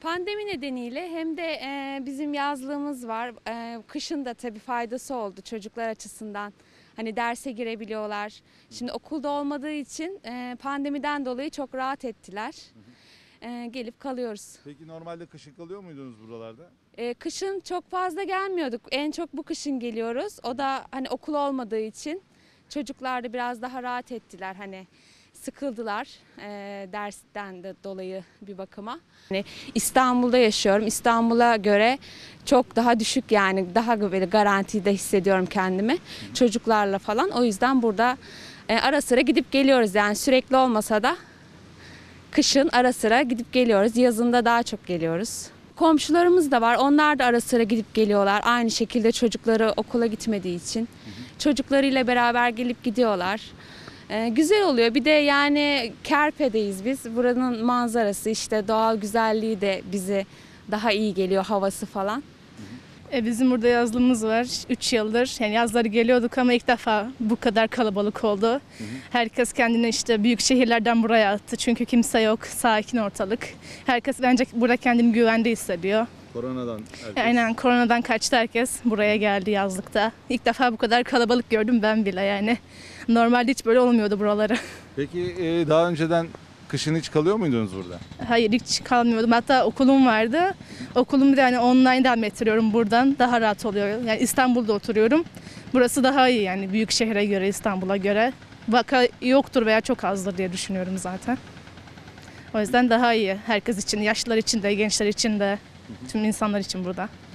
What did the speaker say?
Pandemi nedeniyle hem de bizim yazlığımız var. Kışın da tabii faydası oldu çocuklar açısından. Hani derse girebiliyorlar. Şimdi okulda olmadığı için pandemiden dolayı çok rahat ettiler. Gelip kalıyoruz. Peki normalde kışın kalıyor muydunuz buralarda? Kışın çok fazla gelmiyorduk. En çok bu kışın geliyoruz. O da hani okul olmadığı için çocuklar da biraz daha rahat ettiler. Hani sıkıldılar dersten de dolayı bir bakıma. Yani İstanbul'da yaşıyorum. İstanbul'a göre çok daha düşük, yani daha böyle garantide hissediyorum kendimi çocuklarla falan. O yüzden burada ara sıra gidip geliyoruz, yani sürekli olmasa da kışın ara sıra gidip geliyoruz. Yazında daha çok geliyoruz. Komşularımız da var. Onlar da ara sıra gidip geliyorlar. Aynı şekilde çocukları okula gitmediği için. Çocuklarıyla beraber gelip gidiyorlar. Güzel oluyor. Bir de yani Kerpe'deyiz biz. Buranın manzarası, işte doğal güzelliği de bize daha iyi geliyor, havası falan. Bizim burada yazlığımız var 3 yıldır. Yani yazları geliyorduk ama ilk defa bu kadar kalabalık oldu. Herkes kendini işte büyük şehirlerden buraya attı. Çünkü kimse yok, sakin ortalık. Herkes bence burada kendini güvende hissediyor. Koronadan herkes. Aynen, koronadan kaçtı herkes. Buraya geldi yazlıkta. İlk defa bu kadar kalabalık gördüm ben bile yani. Normalde hiç böyle olmuyordu buraları. Peki daha önceden kışın hiç kalıyor muydunuz burada? Hayır, hiç kalmıyordum. Hatta okulum vardı. Okulumu da yani online devam ettiriyorum buradan. Daha rahat oluyor. Yani İstanbul'da oturuyorum. Burası daha iyi yani büyük şehre göre, İstanbul'a göre. Vaka yoktur veya çok azdır diye düşünüyorum zaten. O yüzden daha iyi herkes için, yaşlılar için de, gençler için de, tüm insanlar için burada.